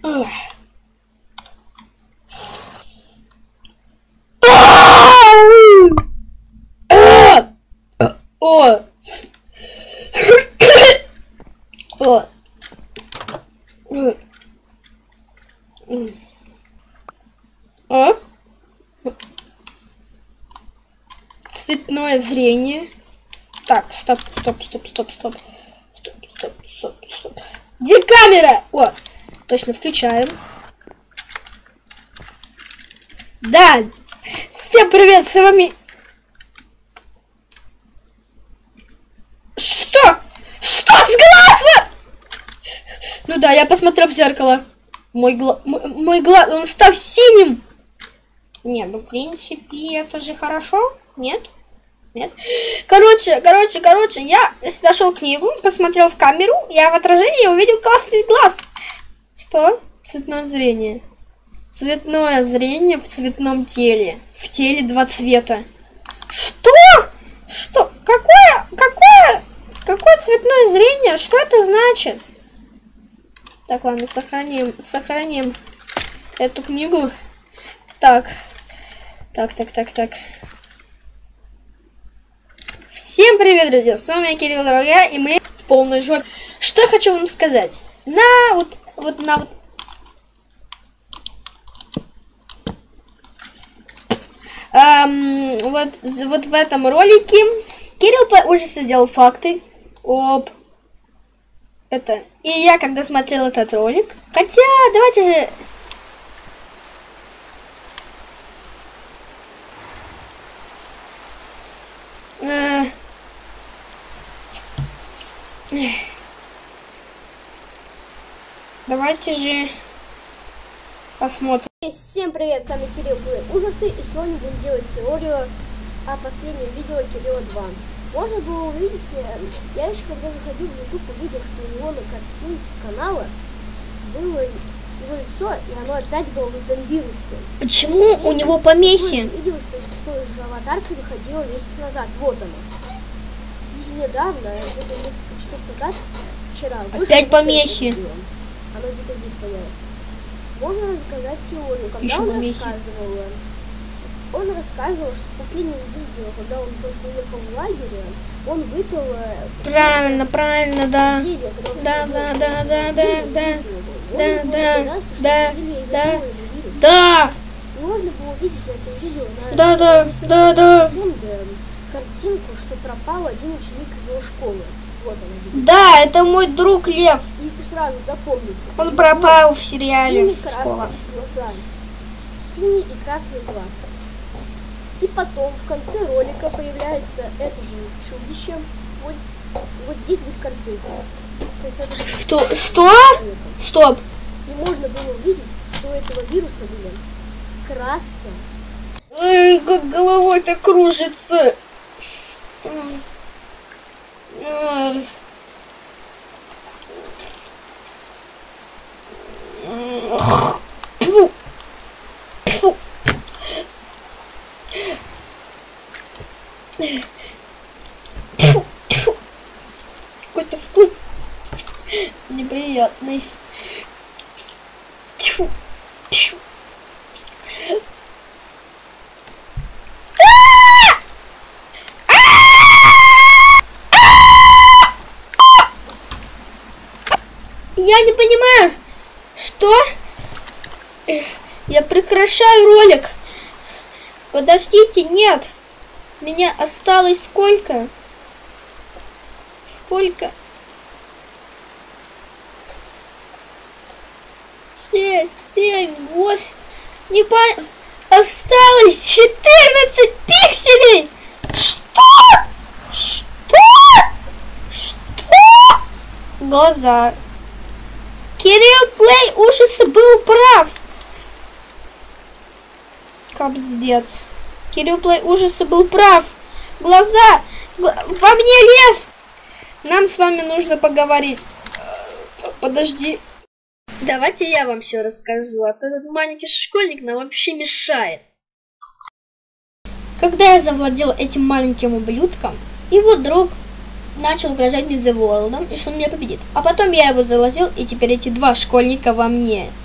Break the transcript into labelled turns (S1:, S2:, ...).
S1: О! О! О! Цветное зрение. Так, стоп. Стоп. Где камера? О, точно, включаем. Да, всем привет, с вами... Что с глаза? Ну да, я посмотрел в зеркало. Мой глаз, он стал синим. Не, ну в принципе, это же хорошо. Нет? Короче, я нашел книгу, посмотрел в камеру, я в отражении увидел классный глаз. Что? Цветное зрение. Цветное зрение в цветном теле. В теле два цвета. Что? Какое цветное зрение? Что это значит? Так, ладно, сохраним эту книгу. Так. Всем привет, друзья! С вами Кирилл, дорогая, и мы в полной жопе. Что я хочу вам сказать? Вот в этом ролике Кирилл уже сделал факты об это. И я когда смотрел этот ролик, хотя давайте же... Давайте же посмотрим.
S2: Всем привет, с вами Кирилл Ужасы, и сегодня будем делать теорию о последнем видео Кирилла 2. Можно было увидеть, я еще когда заходил в YouTube, увидел, что у него на картинке канала было его лицо, и оно опять было в этом вирусе.
S1: Почему у него помехи?
S2: Видео, что такое же аватарка выходила месяц назад, вот оно. И недавно, где-то несколько часов назад, вчера,
S1: опять помехи.
S2: Оно где-то здесь появится. Можно рассказать теорию, когда
S1: еще
S2: он рассказывал, что в последнем видео, когда он только уехал в лагере, он выпил...
S1: Правильно, да. Да.
S2: Можно было увидеть в этом видео
S1: Да.
S2: Картинку, что пропал один ученик из его школы. Вот он.
S1: Да, это мой друг Лев.
S2: И сразу запомните.
S1: Он пропал в сериале.
S2: Синий и красный глаз. И потом в конце ролика появляется это же чудище. Вот здесь будет картинка.
S1: Что? Стоп.
S2: И можно было увидеть, что у этого вируса, красный.
S1: Ой, как головой-то кружится. Какой-то вкус неприятный. Я не понимаю, что? Я прекращаю ролик. Подождите, нет. Меня осталось сколько? 6, 7, 8. Не понял. Осталось 14 пикселей. Что? Глаза. Кирилл Плей Ужасы был прав. Капздец. Кирилл Плей Ужасы был прав. Глаза. Во мне лев. Нам с вами нужно поговорить. Подожди. Давайте я вам все расскажу. А то этот маленький школьник нам вообще мешает. Когда я завладел этим маленьким ублюдком, его друг начал угрожать мне The World, и что он меня победит. А потом я его залазил, и теперь эти два школьника во мне.